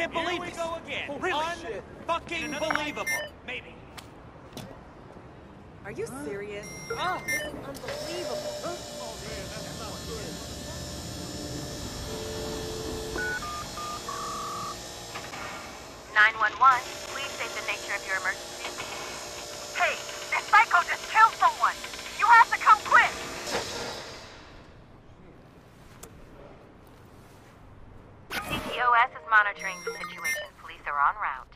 can't believe we this. go again. Really? Fucking believable. Maybe. Are you serious? Oh. This is unbelievable. 911, please state the nature of your emergency. Hey, this psycho just killed someone! You have to come quick! CTOS is monitoring the situation. Police are en route.